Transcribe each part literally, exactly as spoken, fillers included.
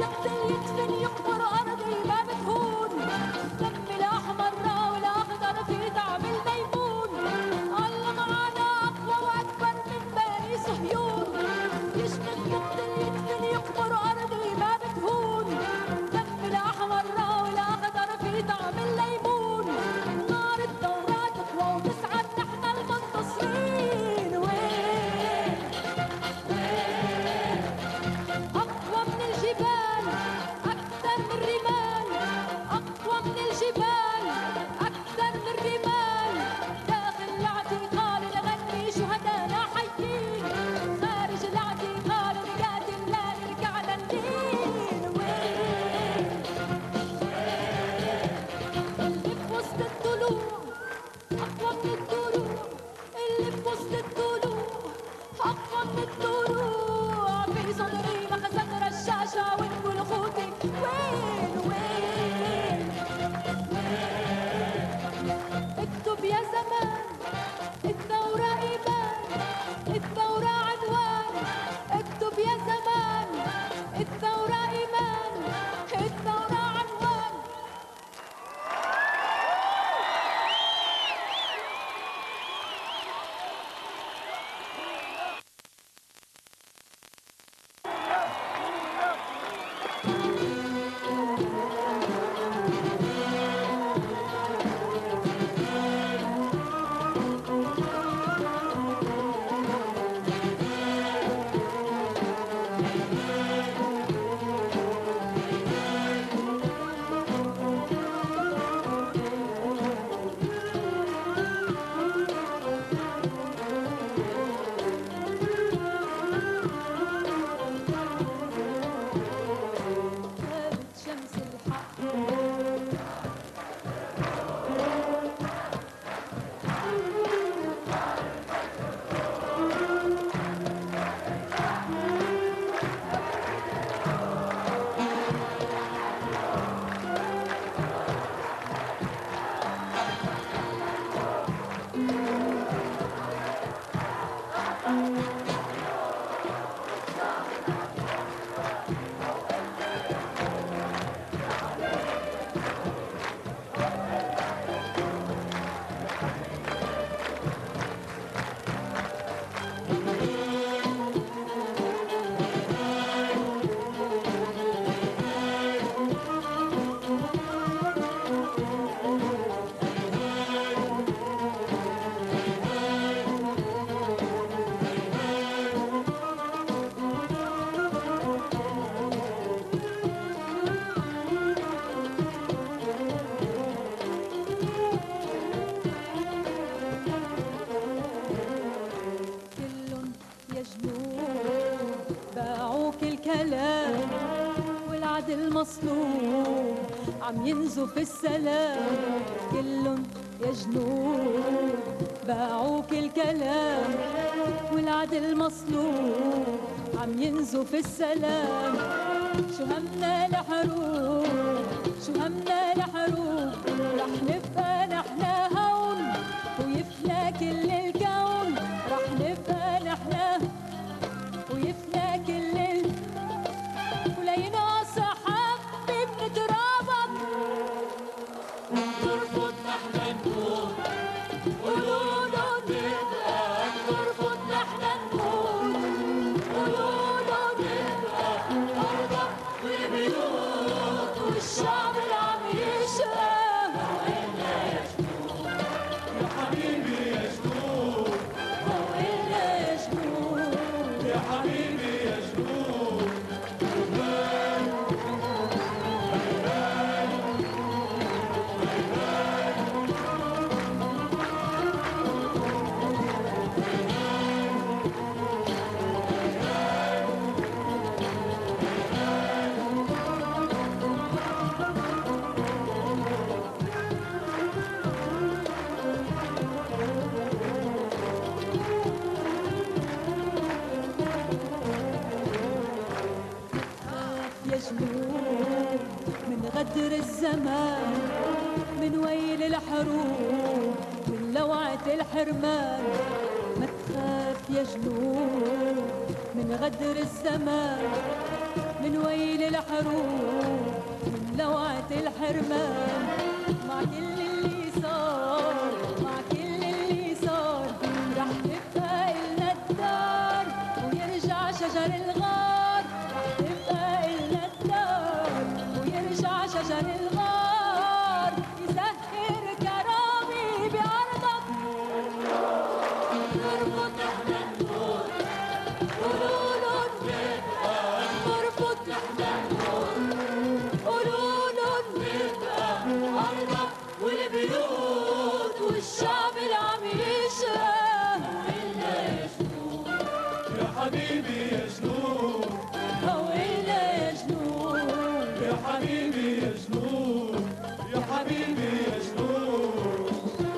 يقتل يدفن يقبر أرضي ما بتهون، دم الأحمر والأخضر في طعم الميمون، الله معنا أقوى وأكبر من بني صهيون، يشمت يقتل يدفن يقبر أرضي ما بتهون، دم الأحمر والأخضر في طعم الليمون، نار الثورة تقوى وتسعد نحن المنتصرين. وين وين أقوى من الجبال أكثر من الرمال، أقوى من الجبال أكثر من الرمال، داخل الاعتقال نغني شهدانا حيين، خارج الاعتقال نقاتل لا نرجع للدين. وين اللي في وسط الضلوع أقوى من الضلوع، اللي في وسط الضلوع أقوى من الضلوع، في صدري مخزن رشاشة ونقول خوتي. وين وين وين اكتب يا زمان الثورة إيمان، الثورة عنوان، اكتب يا زمان الثورة إيمان، الثورة عنوان. غابت شمس الحق كل يا جنود باعوك الكلام والعدل مصلوب عم ينزف السلام، كل يا جنود باعوك الكلام والعدل مصلوب عم ينزف السلام، شو همنا الحروب شو همنا الحروب، رح نبقى نحن هون ويفنى كل الكون، رح نبقى نحن ويفنى كل ال... ولينقص حبة بنترابط، نرفض نحن نموت قولوا نبقى، نرفض نحن نموت قولوا نبقى، أرض وبيوت والشعب اللي عم يشقى. وإلنا يا جنود يا حبيبي يا جنود، وإلنا يا جنود يا حبيبي يا جنود، ويبان ويبان يا جنود من غدر الزمان، من ويل الحروب، من لوعة الحرمان، ما تخاف يا جنود من غدر الزمان، من ويل الحروب من لوعة الحرمان. مع كل اللي صار مع كل اللي صار رح تبقى إلنا الدار ويرجع شجر الغار. رح تبقى إلنا الدار ويرجع شجر الغار يزهر كرامي بأرضك. نربط نحن نموت قولولن نربط نحن نموت قولولن نبقى أرضك والبيوت والشعب اللي عم يشرق وإلا يا جنوب يا حبيبي يا جنوب وإلا يا جنوب يا حبيبي يا جنوب يا حبيبي يا جنوب.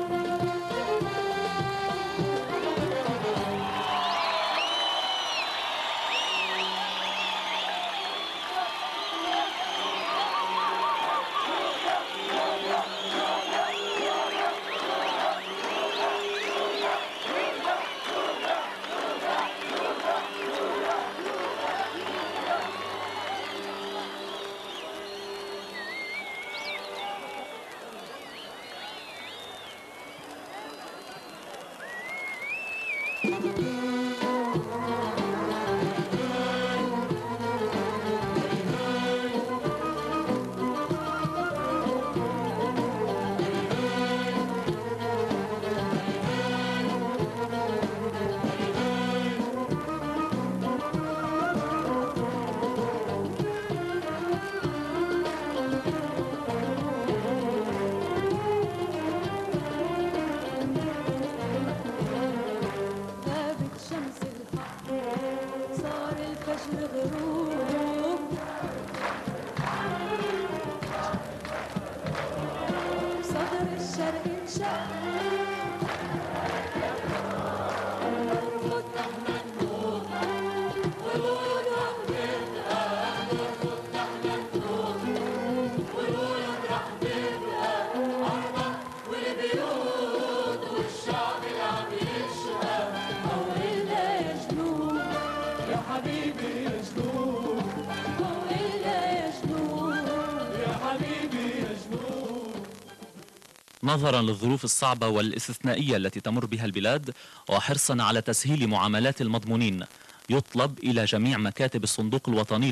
غابت شمس الحق صار الفجر غروب. صدر الشرق انشق نربط نحن نموت قولولن نبقى نربط نحن نموت قولولن رح تبقى أرضك والبيوت والشعب اللي عم يشرق وإلا يا جنوب يا حبيبي يا جنوب وإلا يا جنوب يا حبيبي يا جنوب. نظرا للظروف الصعبة والاستثنائية التي تمر بها البلاد وحرصا على تسهيل معاملات المضمونين، يطلب إلى جميع مكاتب الصندوق الوطني